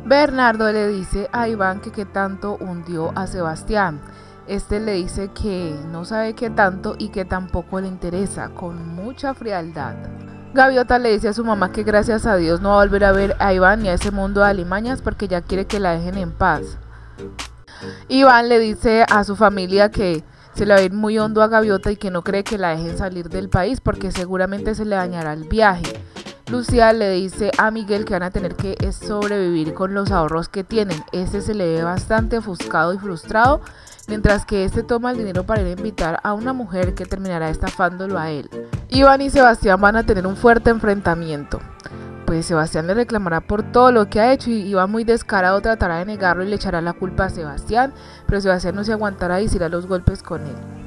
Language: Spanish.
Bernardo le dice a Iván que qué tanto hundió a Sebastián. Este le dice que no sabe qué tanto y que tampoco le interesa, con mucha frialdad. Gaviota le dice a su mamá que gracias a Dios no va a volver a ver a Iván ni a ese mundo de alimañas porque ya quiere que la dejen en paz. Iván le dice a su familia que se le va a ir muy hondo a Gaviota y que no cree que la dejen salir del país porque seguramente se le dañará el viaje. Lucía le dice a Miguel que van a tener que sobrevivir con los ahorros que tienen. Este se le ve bastante ofuscado y frustrado, mientras que este toma el dinero para ir a invitar a una mujer que terminará estafándolo a él. Iván y Sebastián van a tener un fuerte enfrentamiento. Pues Sebastián le reclamará por todo lo que ha hecho y Iván, muy descarado, tratará de negarlo y le echará la culpa a Sebastián, pero Sebastián no se aguantará y se irá a los golpes con él.